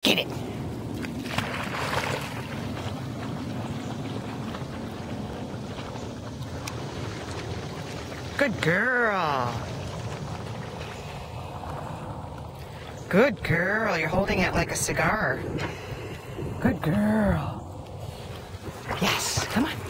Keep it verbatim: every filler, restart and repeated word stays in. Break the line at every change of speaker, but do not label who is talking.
Get it. Good girl. Good girl. You're holding it like a cigar. Good girl. Yes, come on.